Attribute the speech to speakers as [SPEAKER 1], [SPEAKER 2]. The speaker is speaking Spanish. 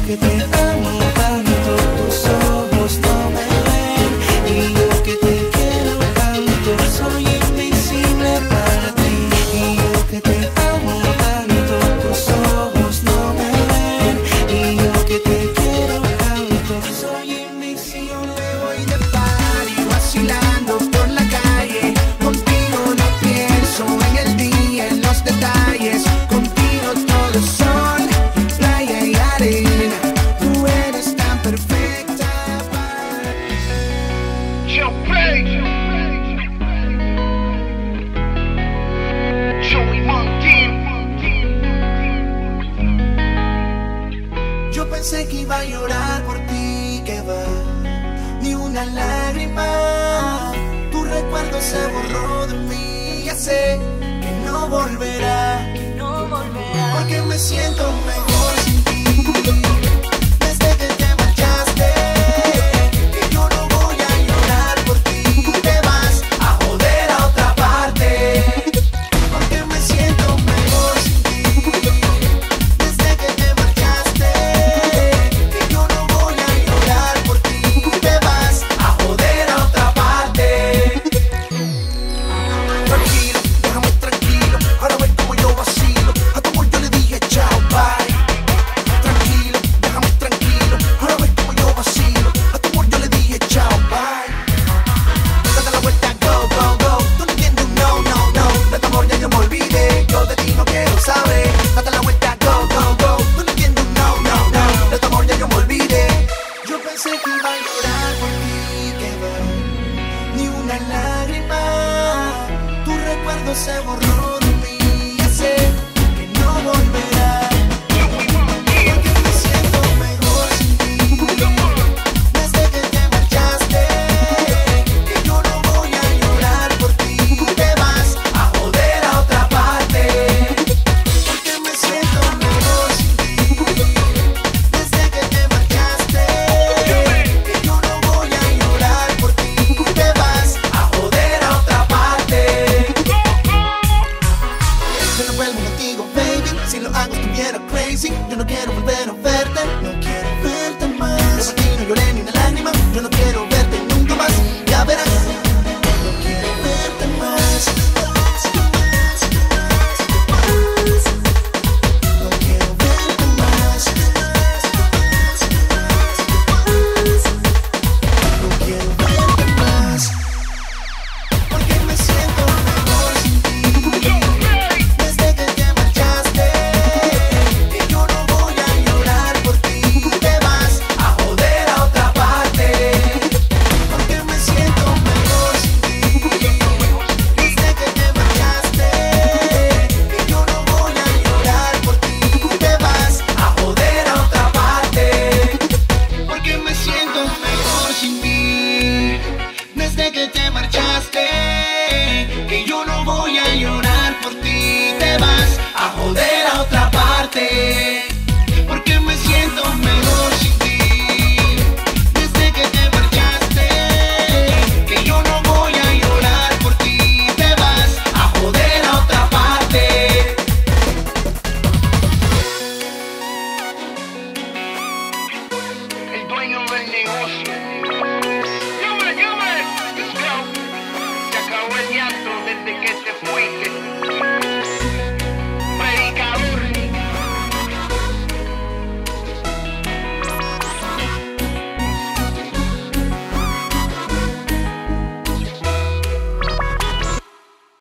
[SPEAKER 1] que te amo tanto, tus ojos no me ven. Y yo que te quiero tanto, soy invisible para ti. Y yo que te amo tanto, tus ojos no me ven. Y yo que te quiero tanto, soy invisible.
[SPEAKER 2] Voy de party vacilando por la calle. Contigo no pienso en el día, en los detalles. Contigo todo es sol, playa y arena. Tú eres tan perfecta para mí.
[SPEAKER 3] Yo, Play. Joey Monkey.
[SPEAKER 2] Yo pensé que iba a llorar por ti, que va, ni una lágrima. Tu recuerdo se borró de mí, ya sé que no volverá, porque me siento mejor sin ti. Desde que te marchaste, que yo no voy a llorar por ti. Te vas a joder a otra parte, porque me siento mejor sin ti. Desde que te marchaste, que yo no voy a llorar por ti. Te vas a joder a otra parte. Tranquilo, déjame tranquilo, ahora ves como yo vacilo. A tu amor yo le dije chao, bye. Tranquilo, déjame tranquilo, ahora ves como yo vacilo. A tu amor yo le dije chao, bye. Date la vuelta, go, go, go. Tú no entiendes, no, no, no. De tu amor ya yo me olvidé, yo de ti no quiero saber. Date la vuelta, go, go, go. Tú no entiendes, no, no, no. De tu amor ya yo me olvidé. Yo pensé que iba a llorar por ti, que va, ni una lágrima. Tu recuerdo se borró de mí, ya sé que no volverá, porque me siento mejor sin ti. Desde que te marchaste, que yo no voy a llorar por ti. Te vas a joder a otra parte, porque me siento mejor sin ti. Desde que te marchaste, que yo no voy a llorar por ti. Te vas a joder a otra parte. Yo no vuelvo contigo, baby. Si lo hago estuviera crazy. Yo no quiero volver a verte, no quiero verte más. Yo por ti no lloré ni una lágrima. Yo no quiero verte nunca más. Ya verás, no quiero verte más. No quiero verte más. No quiero verte más, porque me siento mejor sin ti. Desde que te marchaste, que yo no voy a llorar por ti. Te vas a joder a otra parte, porque me siento mejor sin ti. Desde que te marchaste, que yo no voy a llorar por ti. Te vas a joder a otra parte, porque me siento mejor sin ti. Desde que te marchaste, que yo no voy a llorar por ti. Te vas a joder a otra parte, porque me siento mejor sin ti. Desde que te marchaste, que yo no voy a llorar por ti. Te vas a joder a otra parte.
[SPEAKER 3] El dueño del negocio.